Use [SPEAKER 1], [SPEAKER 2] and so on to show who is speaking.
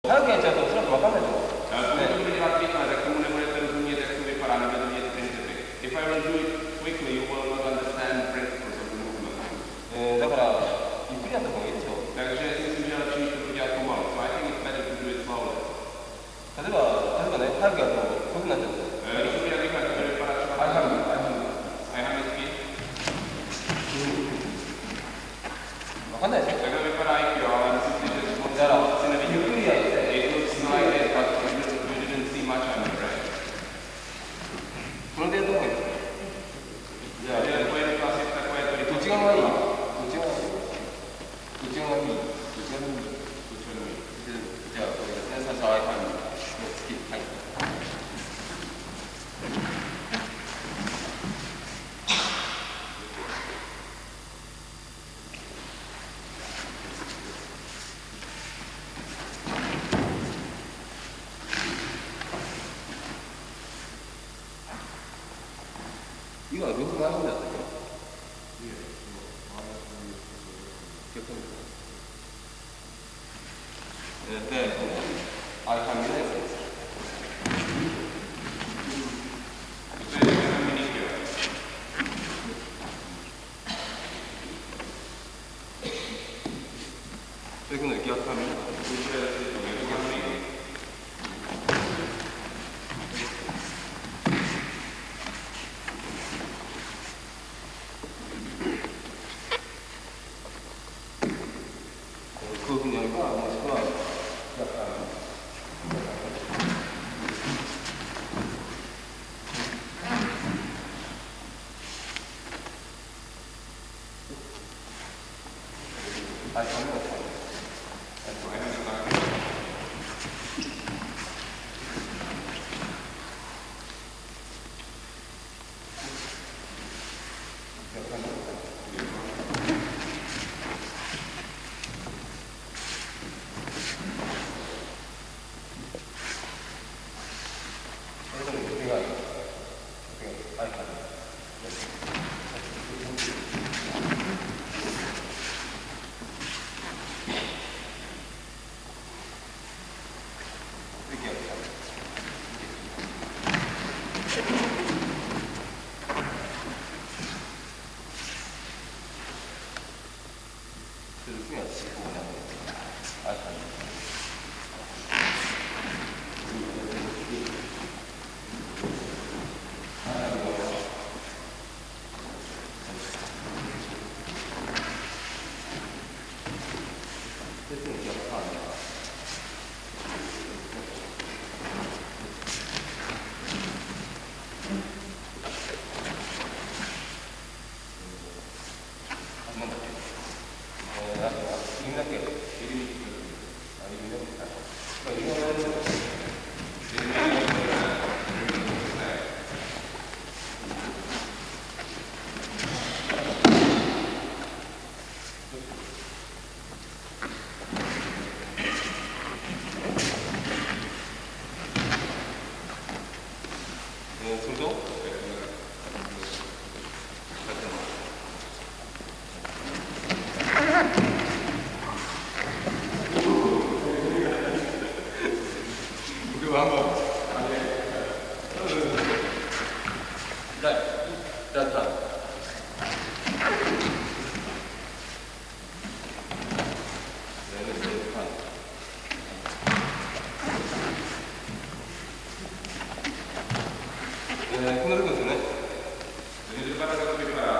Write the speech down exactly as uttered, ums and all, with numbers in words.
[SPEAKER 1] 早くやっちゃうとおそらく分かんないと思う。
[SPEAKER 2] If I will do it quickly, you will not understand the principles of the movement.
[SPEAKER 1] えー、だからゆっくりやった方がいいでしょう。
[SPEAKER 2] Takže si myslím, že lepší to dělat pomalu. So I think it's better to do it slowly.
[SPEAKER 1] 例えば、例えばね、早くやるとこういうふうになっちゃうんですよ。
[SPEAKER 2] Když to dělat rychle, to bude vypadat třeba ajhamicky.
[SPEAKER 1] 分かんないでしょ。
[SPEAKER 2] Takhle vypadá I Q, ale myslím si, že moc si
[SPEAKER 1] だから、
[SPEAKER 2] nevidí.
[SPEAKER 1] ゆっくりやって、
[SPEAKER 2] It looks like it, but you didn't see much on the brain.
[SPEAKER 1] これでやった方がいいです。じゃあ、
[SPEAKER 2] Takže to je asi takové to
[SPEAKER 1] どっち側がいい？どっち側がいい？どっち側がいい？どっち側がいい？じゃあ、これですね、最初は iPhone の月。はい。今、両方回るんだったっけ？で、あれは見ないです。そういうふうな逆感見ない。こういうふうにやるか、もしくは逆感。はい、これはこんなとこですよね。